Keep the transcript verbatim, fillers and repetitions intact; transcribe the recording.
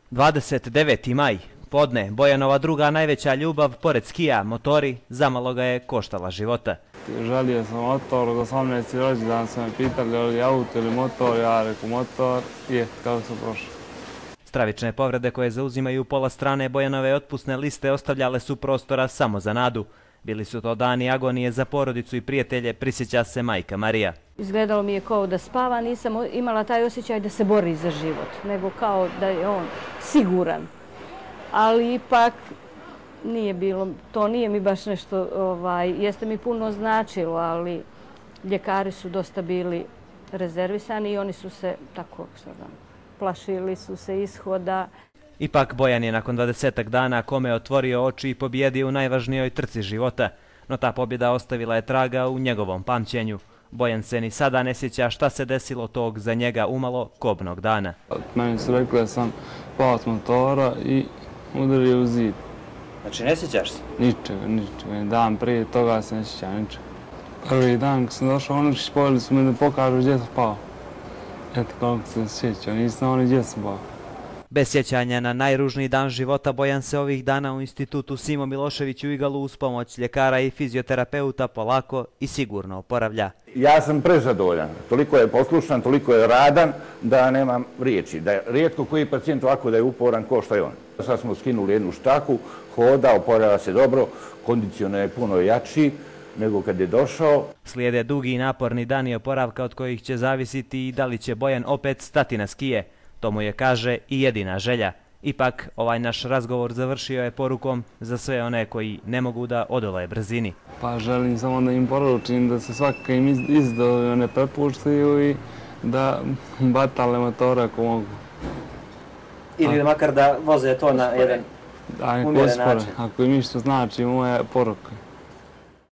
dvadeset deveti maj, podne, Bojanova druga najveća ljubav, pored skija, motori, zamalo ga je koštala života. Želio sam motor, od osamnaesti rođendan su me pitali ili auto ili motor, ja reku motor i kako su prošli. Stravične povrede koje zauzimaju pola strane Bojanove otpusne liste ostavljale su prostora samo za nadu. Bili su to dani agonije za porodicu i prijatelje, prisjeća se majka Marija. Izgledalo mi je kao da spava, nisam imala taj osjećaj da se bori za život, nego kao da je on siguran. Ali ipak nije bilo, to nije mi baš nešto, ovaj, jeste mi puno značilo, ali ljekari su dosta bili rezervisani i oni su se tako, što znam, plašili su se ishoda. Ipak Bojan je nakon dvadesetak dana kome otvorio oči i pobjedio u najvažnijoj trci života, no ta pobjeda ostavila je traga u njegovom pamćenju. Bojan se ni sada ne sjeća šta se desilo tog za njega umalo kobnog dana. Meni su rekli da sam pao s motora i udario u zid. Znači ne sjećaš se? Ničega, ničega. Dan prije toga se ne sjećam ničega. Prvi dan kad sam došao, oni spojili su me da pokažu gdje sam pao. Eto kako se sjećao, nisam oni gdje sam pao. Bez sjećanja na najružniji dan života Bojan se ovih dana u institutu Simo Milošević u Igalu uz pomoć ljekara i fizioterapeuta polako i sigurno oporavlja. Ja sam prezadovoljan. Toliko je poslušan, toliko je radan da nemam riječi. Da je rijetko koji pacijent ovako da je uporan ko što je on. Sad smo skinuli jednu štaku, hoda, oporavlja se dobro, kondicionalno je puno jači nego kad je došao. Slijede dugi i naporni dani oporavka od kojih će zavisiti i da li će Bojan opet stati na skije. To mu je, kaže, i jedina želja. Ipak, ovaj naš razgovor završio je porukom za sve one koji ne mogu da odolaje brzini. Pa želim samo da im poručim da se svaka im izdovi ne prepuštaju i da batale motore ako mogu. Ili makar da voze to na jedan umjeren način. Ako im išto znači, moja poruka.